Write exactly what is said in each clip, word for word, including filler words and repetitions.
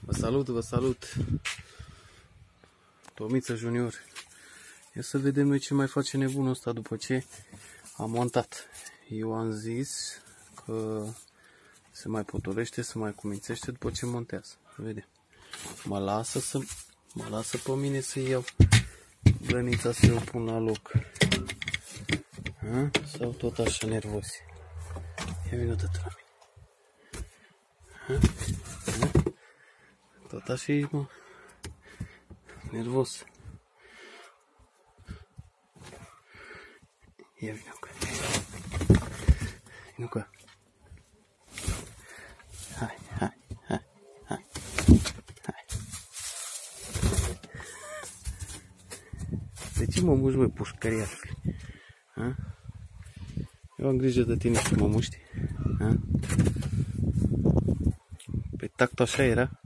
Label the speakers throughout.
Speaker 1: Vă salut, vă salut! Tomiță Junior. Ia să vedem noi ce mai face nebunul ăsta după ce am montat. Eu am zis că se mai potolește, se mai cumințește după ce montează. Vedem. Mă lasă să mă lasă pe mine să iau grănița să o pun la loc. Ha? Sau tot așa nervos? Ia vină tot la mine. Ha? Ha? Tot așa e, mă. Nervos. Ia vină cu ea. Vină cu ea. Hai, hai, hai, hai. Hai. De ce mă muști, băi, pușcăriașule? Ha? Eu am grijă de tine și mă muști. Ha? Pe tactul așa era.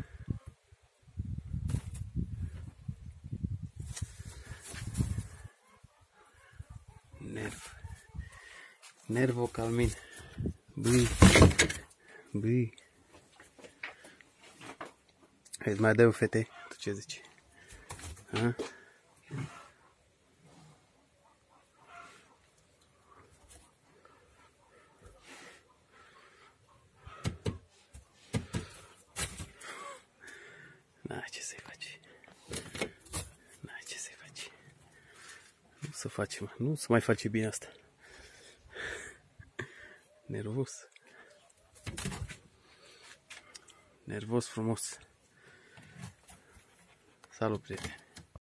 Speaker 1: Nerv. Nervo calmin. Băi. Băi. Hai, mai dai o fete. Tu ce zici? Ha? N-ai ce să-i faci. N-ai ce să-i faci. Nu să faci, mă. Nu să mai face bine asta. Nervos. Nervos frumos. Salut, prieteni.